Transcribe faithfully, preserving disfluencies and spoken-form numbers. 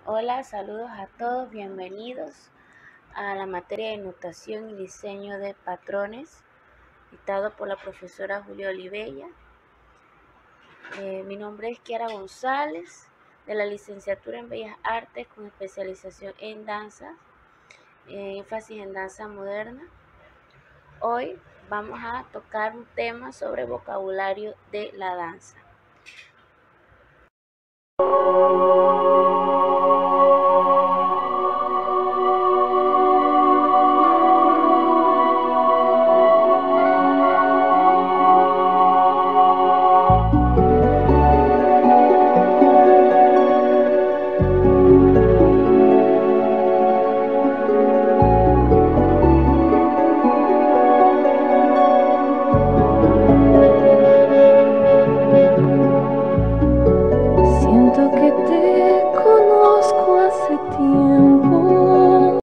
Hola, saludos a todos, bienvenidos a la materia de notación y diseño de patrones, dictado por la profesora Julia Olivella. Eh, mi nombre es Kiara González, de la licenciatura en Bellas Artes con especialización en danza, eh, énfasis en danza moderna. Hoy vamos a tocar un tema sobre vocabulario de la danza. Siento que te conozco hace tiempo.